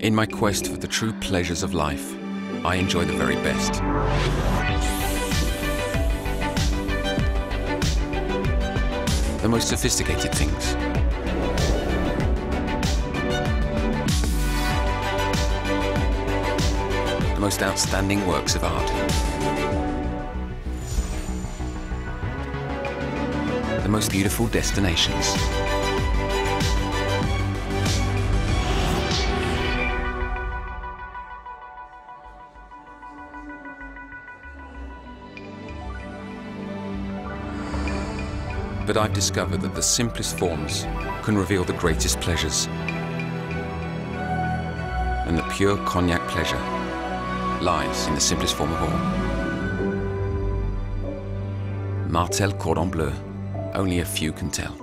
In my quest for the true pleasures of life, I enjoy the very best. The most sophisticated things. The most outstanding works of art. The most beautiful destinations. But I've discovered that the simplest forms can reveal the greatest pleasures. And the pure cognac pleasure lies in the simplest form of all. Martell Cordon Bleu, only a few can tell.